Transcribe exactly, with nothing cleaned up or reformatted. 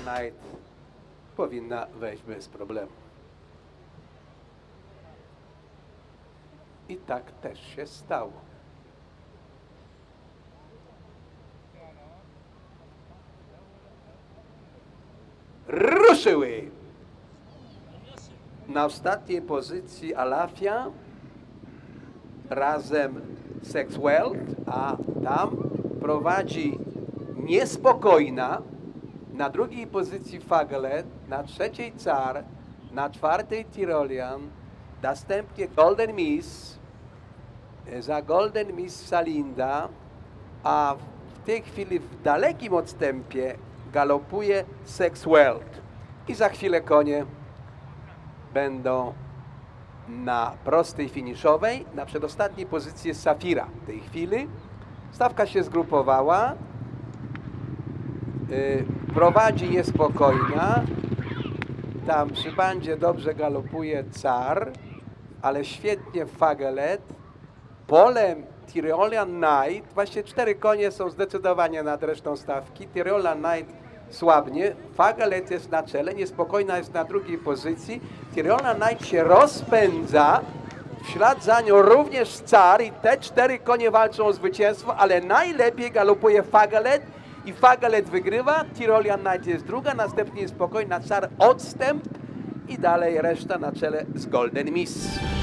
Knight powinna wejść bez problemu. I tak też się stało. Ruszyły! Na ostatniej pozycji Alafia razem Sexwell, a tam prowadzi Niespokojna, na drugiej pozycji Fagelet, na trzeciej Car, na czwartej Tyrolian, następnie Golden Miss, za Golden Miss Salinda, a w tej chwili w dalekim odstępie galopuje Sexwell. I za chwilę konie będą na prostej finiszowej. Na przedostatniej pozycji jest Safira w tej chwili. Stawka się zgrupowała. Yy, prowadzi Niespokojna. Tam przy bandzie dobrze galopuje Car, ale świetnie Fagelet. Polem Tyrolean Knight. Właśnie cztery konie są zdecydowanie nad resztą stawki. Tyrolean Knight słabnie. Fagelet jest na czele, Niespokojna jest na drugiej pozycji. Tyrolean Knight się rozpędza. W ślad za nią również Car i te cztery konie walczą o zwycięstwo, ale najlepiej galopuje Fagelet i Fagelet wygrywa. Tyrolean Knight jest druga, następnie Niespokojna, Car odstęp i dalej reszta na czele z Golden Miss.